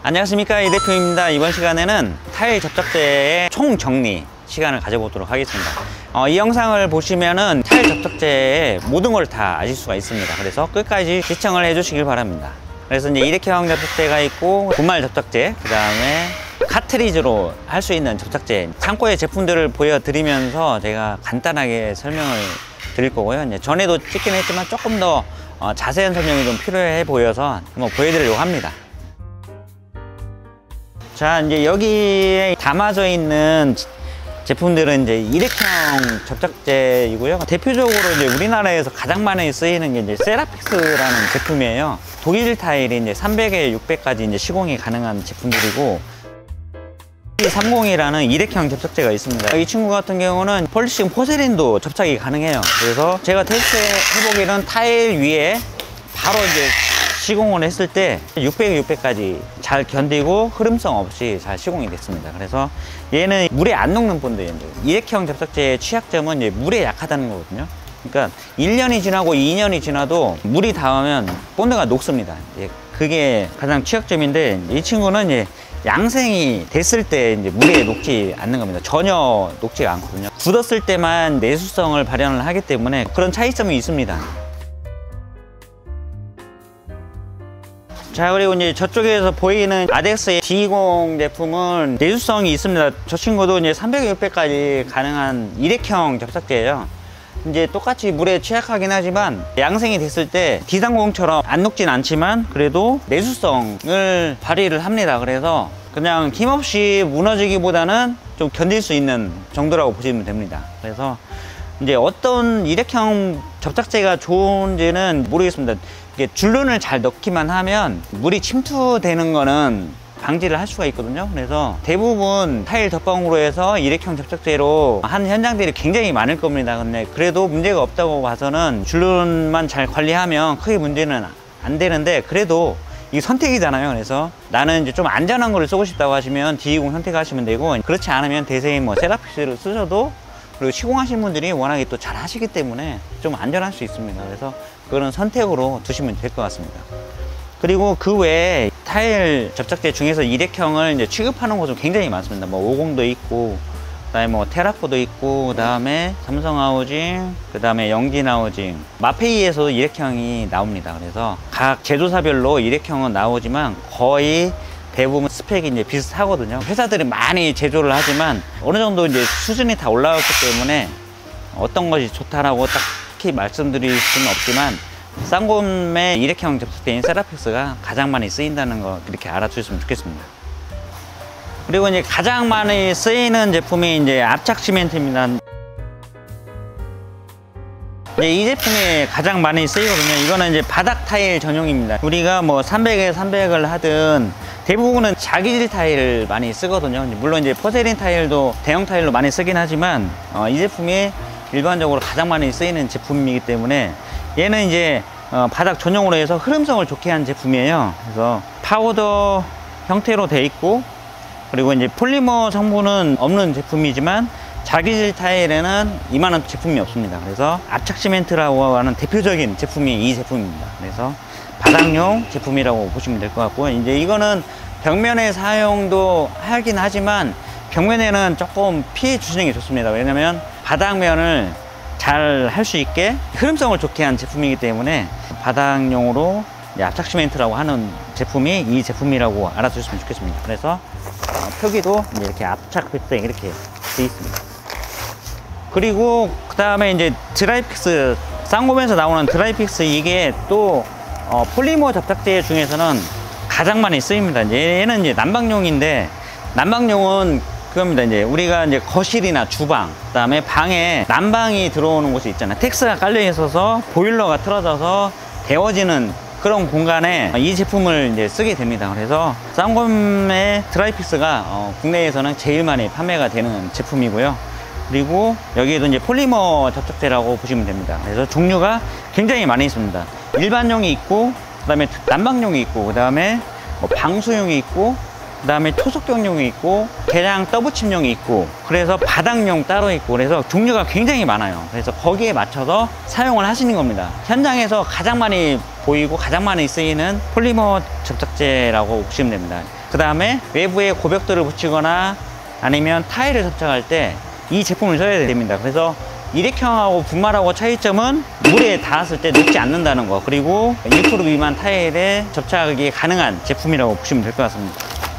안녕하십니까, 이 대표입니다. 이번 시간에는 타일 접착제의 총정리 시간을 가져보도록 하겠습니다. 이 영상을 보시면은 타일 접착제의 모든 걸 다 아실 수가 있습니다. 그래서 끝까지 시청을 해주시길 바랍니다. 그래서 이제 일회형 접착제가 있고 분말 접착제, 그 다음에 카트리지로 할 수 있는 접착제, 창고의 제품들을 보여드리면서 제가 간단하게 설명을 드릴 거고요. 이제 전에도 찍긴 했지만 조금 더 자세한 설명이 좀 필요해 보여서 한번 보여드리려고 합니다. 자, 이제 여기에 담아져 있는 제품들은 이제 일회형 접착제이고요. 대표적으로 이제 우리나라에서 가장 많이 쓰이는 게 이제 세라픽스라는 제품이에요. 독일 타일이 이제 300에 600까지 이제 시공이 가능한 제품들이고, 30이라는 일회형 접착제가 있습니다. 이 친구 같은 경우는 폴리싱 포세린도 접착이 가능해요. 그래서 제가 테스트 해보기는 타일 위에 바로 이제 시공을 했을 때 600에 600까지 잘 견디고 흐름성 없이 잘 시공이 됐습니다. 그래서 얘는 물에 안 녹는 본드예요. 일회형 접착제의 취약점은 이제 물에 약하다는 거거든요. 그러니까 1년이 지나고 2년이 지나도 물이 닿으면 본드가 녹습니다. 그게 가장 취약점인데, 이 친구는 이제 양생이 됐을 때 이제 물에 녹지 않는 겁니다. 전혀 녹지가 않거든요. 굳었을 때만 내수성을 발현을 하기 때문에 그런 차이점이 있습니다. 자, 그리고 이제 저쪽에서 보이는 아덱스의 D20 제품은 내수성이 있습니다. 저 친구도 이제 300, 600까지 가능한 일회형 접착제예요. 이제 똑같이 물에 취약하긴 하지만 양생이 됐을 때 D30처럼 안 녹진 않지만 그래도 내수성을 발휘를 합니다. 그래서 그냥 힘없이 무너지기보다는 좀 견딜 수 있는 정도라고 보시면 됩니다. 그래서 이제 어떤 일회형 접착제가 좋은지는 모르겠습니다. 이게 줄눈을 잘 넣기만 하면 물이 침투되는 거는 방지를 할 수가 있거든요. 그래서 대부분 타일 덧방으로 해서 일회형 접착제로 하는 현장들이 굉장히 많을 겁니다. 근데 그래도 문제가 없다고 봐서는 줄눈만 잘 관리하면 크게 문제는 안 되는데, 그래도 이게 선택이잖아요. 그래서 나는 이제 좀 안전한 거를 쓰고 싶다고 하시면 D20 선택하시면 되고, 그렇지 않으면 대세인 뭐 세라픽스를 쓰셔도, 그리고 시공하신 분들이 워낙에 또 잘 하시기 때문에 좀 안전할 수 있습니다. 그래서 그거는 선택으로 두시면 될 것 같습니다. 그리고 그 외에 타일 접착제 중에서 일회형을 이제 취급하는 곳은 굉장히 많습니다. 뭐 50도 있고, 그다음에 뭐 테라포도 있고, 그다음에 삼성 하우징, 그다음에 영진 하우징, 마페이에서도 일회형이 나옵니다. 그래서 각 제조사별로 일회형은 나오지만 거의 대부분 스펙이 이제 비슷하거든요. 회사들이 많이 제조를 하지만 어느 정도 이제 수준이 다 올라왔기 때문에 어떤 것이 좋다라고 딱히 말씀드릴 수는 없지만, 쌍곰의 일회형 접착제인 세라픽스가 가장 많이 쓰인다는 거 이렇게 알아주셨으면 좋겠습니다. 그리고 이제 가장 많이 쓰이는 제품이 이제 압착 시멘트입니다. 이제 이 제품이 가장 많이 쓰이거든요. 이거는 이제 바닥 타일 전용입니다. 우리가 뭐 300에 300을 하든 대부분은 자기질 타일을 많이 쓰거든요. 물론 이제 포세린 타일도 대형 타일로 많이 쓰긴 하지만 이 제품이 일반적으로 가장 많이 쓰이는 제품이기 때문에 얘는 이제 바닥 전용으로 해서 흐름성을 좋게 한 제품이에요. 그래서 파우더 형태로 돼 있고, 그리고 이제 폴리머 성분은 없는 제품이지만 자기질 타일에는 이만한 제품이 없습니다. 그래서 압착 시멘트라고 하는 대표적인 제품이 이 제품입니다. 그래서 바닥용 제품이라고 보시면 될 것 같고요. 이제 이거는 벽면에 사용도 하긴 하지만 벽면에는 조금 피해 주시는 게 좋습니다. 왜냐면 바닥면을 잘 할 수 있게 흐름성을 좋게 한 제품이기 때문에 바닥용으로 압착 시멘트라고 하는 제품이 이 제품이라고 알아주셨으면 좋겠습니다. 그래서 표기도 이렇게 압착 필터 이렇게 되어 있습니다. 그리고 그 다음에 이제 드라이픽스, 쌍곰에서 나오는 드라이픽스, 이게 또 폴리머 접착제 중에서는 가장 많이 쓰입니다. 이제 얘는 이제 난방용인데, 난방용은 그겁니다. 이제 우리가 이제 거실이나 주방, 그다음에 방에 난방이 들어오는 곳이 있잖아요. 텍스가 깔려 있어서 보일러가 틀어져서 데워지는 그런 공간에 이 제품을 이제 쓰게 됩니다. 그래서 쌍곰의 드라이픽스가 국내에서는 제일 많이 판매가 되는 제품이고요. 그리고 여기에도 이제 폴리머 접착제라고 보시면 됩니다. 그래서 종류가 굉장히 많이 있습니다. 일반용이 있고, 그다음에 난방용이 있고, 그다음에 뭐 방수용이 있고, 그 다음에 초속경용이 있고, 대량 떠붙임용이 있고, 그래서 바닥용 따로 있고, 그래서 종류가 굉장히 많아요. 그래서 거기에 맞춰서 사용을 하시는 겁니다. 현장에서 가장 많이 보이고 가장 많이 쓰이는 폴리머 접착제라고 보시면 됩니다. 그 다음에 외부에 고벽돌을 붙이거나 아니면 타일을 접착할 때 이 제품을 써야 됩니다. 그래서 일회형하고 분말하고 차이점은 물에 닿았을 때 녹지 않는다는 거, 그리고 1% 미만 타일에 접착이 가능한 제품이라고 보시면 될 것 같습니다.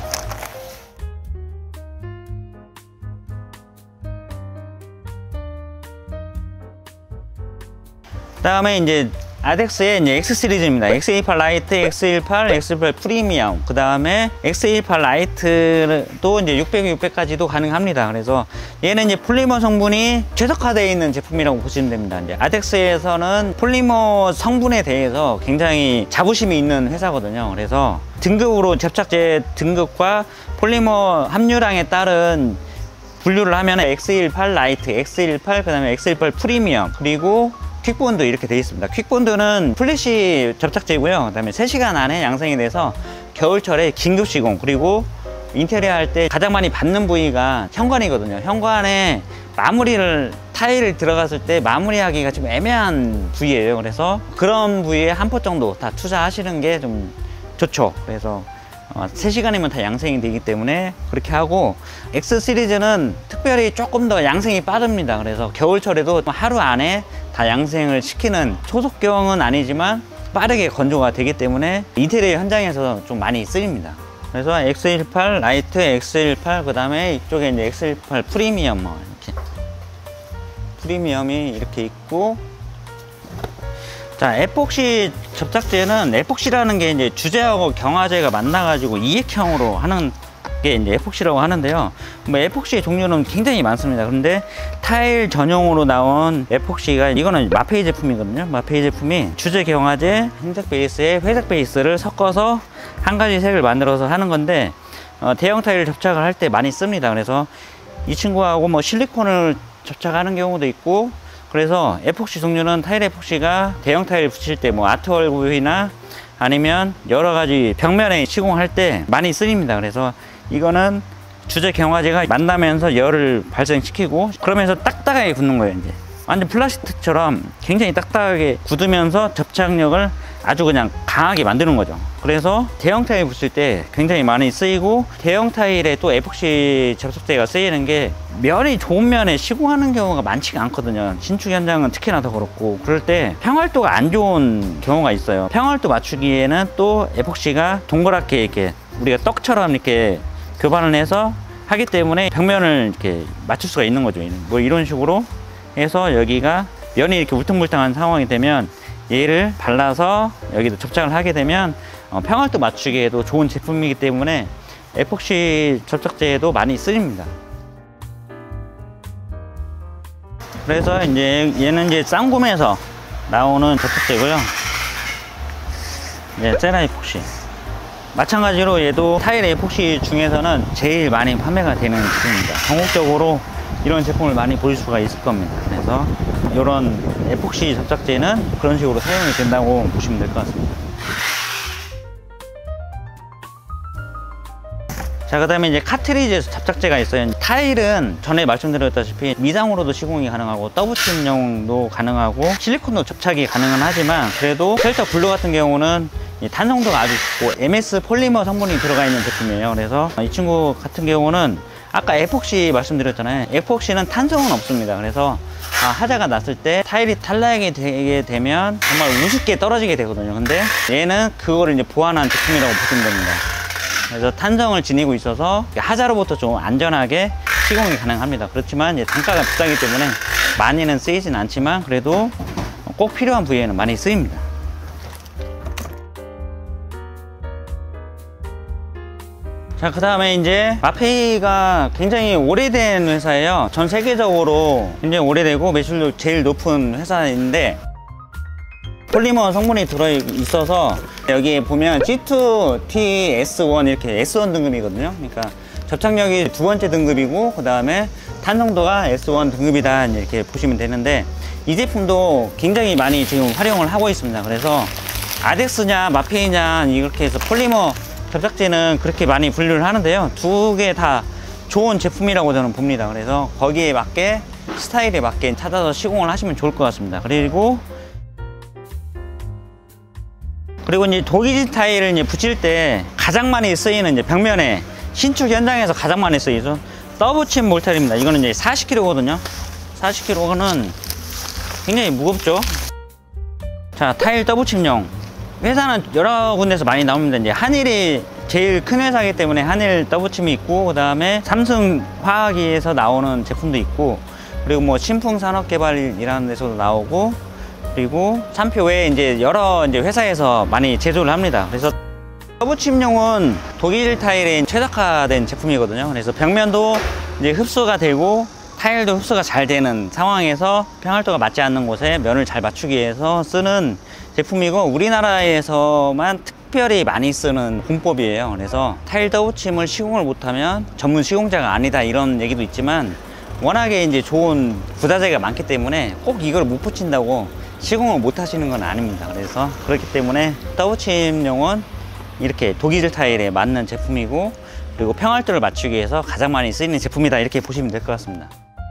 그 다음에 이제 아덱스의 이제 X 시리즈입니다. X18 라이트, X18, X18 프리미엄, 그 다음에 X18 라이트도 이제 600, 600까지도 가능합니다. 그래서 얘는 이제 폴리머 성분이 최적화되어 있는 제품이라고 보시면 됩니다. 이제 아덱스에서는 폴리머 성분에 대해서 굉장히 자부심이 있는 회사거든요. 그래서 등급으로 접착제 등급과 폴리머 함유량에 따른 분류를 하면 X18 라이트, X18, 그 다음에 X18 프리미엄, 그리고 퀵본드 이렇게 되어 있습니다. 퀵본드는 플래시 접착제고요. 그 다음에 3시간 안에 양생이 돼서 겨울철에 긴급 시공, 그리고 인테리어 할 때 가장 많이 받는 부위가 현관이거든요. 현관에 마무리를 타일을 들어갔을 때 마무리하기가 좀 애매한 부위예요. 그래서 그런 부위에 한 포 정도 다 투자하시는 게 좀 좋죠. 그래서 3시간이면 다 양생이 되기 때문에 그렇게 하고, X 시리즈는 특별히 조금 더 양생이 빠릅니다. 그래서 겨울철에도 하루 안에 다 양생을 시키는, 초속경은 아니지만 빠르게 건조가 되기 때문에 인테리어 현장에서 좀 많이 쓰입니다. 그래서 X18 라이트, X18, 그 다음에 이쪽에 이제 X18 프리미엄, 이렇게 프리미엄이 이렇게 있고, 자, 에폭시 접착제는, 에폭시라는 게 이제 주제하고 경화제가 만나가지고 이액형으로 하는 게 이제 에폭시라고 하는데요. 뭐 에폭시의 종류는 굉장히 많습니다. 그런데 타일 전용으로 나온 에폭시가, 이거는 마페이 제품이거든요. 마페이 제품이 주제 경화제, 흰색 베이스에 회색 베이스를 섞어서 한 가지 색을 만들어서 하는 건데, 대형 타일 접착을 할 때 많이 씁니다. 그래서 이 친구하고 뭐 실리콘을 접착하는 경우도 있고, 그래서 에폭시 종류는, 타일 에폭시가 대형 타일 붙일 때 뭐 아트월 부위나 아니면 여러 가지 벽면에 시공할 때 많이 쓰입니다. 그래서 이거는 주제 경화제가 만나면서 열을 발생시키고, 그러면서 딱딱하게 굳는 거예요. 이제 완전 플라스틱처럼 굉장히 딱딱하게 굳으면서 접착력을 아주 그냥 강하게 만드는 거죠. 그래서 대형 타일 붙일 때 굉장히 많이 쓰이고, 대형 타일에 또 에폭시 접착제가 쓰이는 게 면이 좋은 면에 시공하는 경우가 많지가 않거든요. 신축 현장은 특히나 더 그렇고, 그럴 때 평활도가 안 좋은 경우가 있어요. 평활도 맞추기에는 또 에폭시가 동그랗게 이렇게 우리가 떡처럼 이렇게 교반을 해서 하기 때문에 벽면을 이렇게 맞출 수가 있는 거죠. 뭐 이런 식으로 해서 여기가 면이 이렇게 울퉁불퉁한 상황이 되면 얘를 발라서 여기도 접착을 하게 되면 평활도 맞추기에도 좋은 제품이기 때문에 에폭시 접착제에도 많이 쓰입니다. 그래서 이제 얘는 이제 쌍곰에서 나오는 접착제고요. 이제 세라 에폭시. 마찬가지로 얘도 타일 에폭시 중에서는 제일 많이 판매가 되는 제품입니다. 전국적으로 이런 제품을 많이 볼 수가 있을 겁니다. 그래서 이런 에폭시 접착제는 그런 식으로 사용이 된다고 보시면 될 것 같습니다. 자, 그 다음에 이제 카트리지 접착제가 있어요. 타일은 전에 말씀드렸다시피 미장으로도 시공이 가능하고 떠붙임용도 가능하고 실리콘도 접착이 가능은 하지만, 그래도 쉘터 블루 같은 경우는 탄성도가 아주 좋고 MS 폴리머 성분이 들어가 있는 제품이에요. 그래서 이 친구 같은 경우는 아까 에폭시 말씀드렸잖아요. 에폭시는 탄성은 없습니다. 그래서 하자가 났을 때 타일이 탈락이 되게 되면 정말 우습게 떨어지게 되거든요. 근데 얘는 그거를 이제 보완한 제품이라고 보시면 됩니다. 그래서 탄성을 지니고 있어서 하자로부터 좀 안전하게 시공이 가능합니다. 그렇지만 이제 단가가 비싸기 때문에 많이는 쓰이진 않지만, 그래도 꼭 필요한 부위에는 많이 쓰입니다. 자, 그 다음에 이제 마페이가 굉장히 오래된 회사예요. 전 세계적으로 굉장히 오래되고 매출도 제일 높은 회사인데, 폴리머 성분이 들어있어서 여기에 보면 G2, T, S1 이렇게 S1 등급이거든요. 그러니까 접착력이 두 번째 등급이고, 그 다음에 탄성도가 S1 등급이다 이렇게 보시면 되는데, 이 제품도 굉장히 많이 지금 활용을 하고 있습니다. 그래서 아덱스냐 마페이냐 이렇게 해서 폴리머 접착제는 그렇게 많이 분류를 하는데요. 두 개 다 좋은 제품이라고 저는 봅니다. 그래서 거기에 맞게, 스타일에 맞게 찾아서 시공을 하시면 좋을 것 같습니다. 그리고 그리고 이제 독일 타일을 이제 붙일 때 가장 많이 쓰이는 이제 벽면에 신축 현장에서 가장 많이 쓰이죠. 떠붙임 몰탈입니다. 이거는 이제 40kg거든요. 40kg는 굉장히 무겁죠. 자, 타일 떠붙임용. 회사는 여러 군데서 많이 나옵니다. 이제 한일이 제일 큰 회사이기 때문에 한일 떠붙임이 있고, 그 다음에 삼성 화학기에서 나오는 제품도 있고, 그리고 뭐 신풍산업개발이라는 데서도 나오고, 그리고 산표 외에 이제 여러 이제 회사에서 많이 제조를 합니다. 그래서 떠붙임용은 독일 타일에 최적화된 제품이거든요. 그래서 벽면도 이제 흡수가 되고 타일도 흡수가 잘 되는 상황에서 평활도가 맞지 않는 곳에 면을 잘 맞추기 위해서 쓰는 제품이고, 우리나라에서만 특별히 많이 쓰는 공법이에요. 그래서 타일 떠붙임을 시공을 못하면 전문 시공자가 아니다 이런 얘기도 있지만, 워낙에 이제 좋은 부자재가 많기 때문에 꼭 이걸 못 붙인다고 시공을 못 하시는 건 아닙니다. 그래서 그렇기 때문에 떠붙임용은 이렇게 독일 타일에 맞는 제품이고, 그리고 평활도를 맞추기 위해서 가장 많이 쓰이는 제품이다 이렇게 보시면 될 것 같습니다.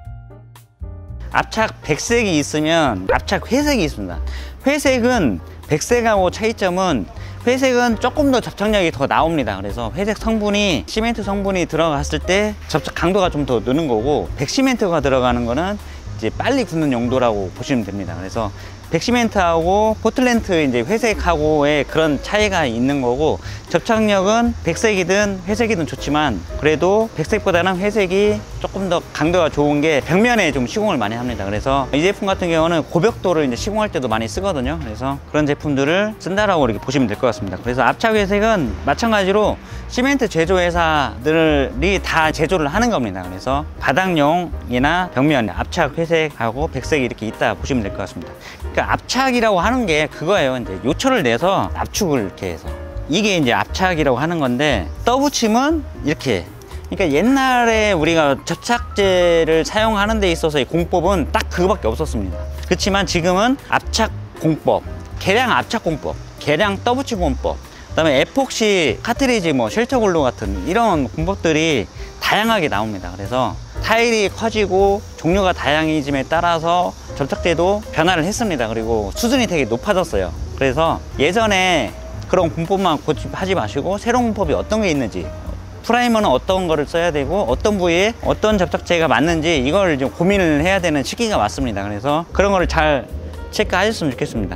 압착 백색이 있으면 압착 회색이 있습니다. 회색은 백색하고 차이점은, 회색은 조금 더 접착력이 더 나옵니다. 그래서 회색 성분이 시멘트 성분이 들어갔을 때 접착 강도가 좀 더 느는 거고, 백시멘트가 들어가는 거는 이제 빨리 굳는 용도라고 보시면 됩니다. 그래서 백시멘트하고 포틀랜드 이제 회색하고의 그런 차이가 있는 거고, 접착력은 백색이든 회색이든 좋지만 그래도 백색보다는 회색이 조금 더 강도가 좋은 게 벽면에 좀 시공을 많이 합니다. 그래서 이 제품 같은 경우는 고벽도를 이제 시공할 때도 많이 쓰거든요. 그래서 그런 제품들을 쓴다라고 이렇게 보시면 될 것 같습니다. 그래서 압착 회색은 마찬가지로 시멘트 제조회사들이 다 제조를 하는 겁니다. 그래서 바닥용이나 벽면 압착 회색하고 백색이 이렇게 있다 보시면 될 것 같습니다. 그러니까 압착이라고 하는 게 그거예요. 이제 요철을 내서 압축을 이렇게 해서, 이게 이제 압착이라고 하는 건데, 떠붙임은 이렇게. 그러니까 옛날에 우리가 접착제를 사용하는 데 있어서의 공법은 딱 그거밖에 없었습니다. 그렇지만 지금은 압착 공법, 계량 압착 공법, 계량 떠붙임 공법, 그다음에 에폭시 카트리지, 뭐 쉘터글루 같은 이런 공법들이 다양하게 나옵니다. 그래서 타일이 커지고 종류가 다양해짐에 따라서 접착제도 변화를 했습니다. 그리고 수준이 되게 높아졌어요. 그래서 예전에 그런 공법만 고집하지 마시고 새로운 공법이 어떤 게 있는지, 프라이머는 어떤 거를 써야 되고 어떤 부위에 어떤 접착제가 맞는지 이걸 좀 고민을 해야 되는 시기가 왔습니다. 그래서 그런 거를 잘 체크하셨으면 좋겠습니다.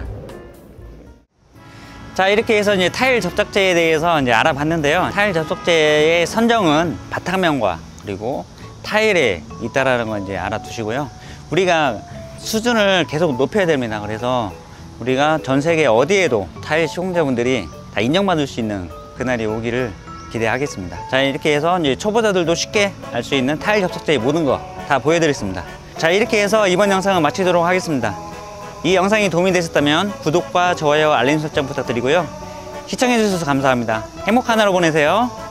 자, 이렇게 해서 이제 타일 접착제에 대해서 이제 알아봤는데요. 타일 접착제의 선정은 바탕면과 그리고 타일에 있다라는 거 이제 알아두시고요. 우리가 수준을 계속 높여야 됩니다. 그래서 우리가 전 세계 어디에도 타일 시공자분들이 다 인정받을 수 있는 그날이 오기를 기대하겠습니다. 자, 이렇게 해서 이제 초보자들도 쉽게 알 수 있는 타일 접착제의 모든 거 다 보여드렸습니다. 자, 이렇게 해서 이번 영상을 마치도록 하겠습니다. 이 영상이 도움이 되셨다면 구독과 좋아요, 알림 설정 부탁드리고요. 시청해주셔서 감사합니다. 행복한 하루 보내세요.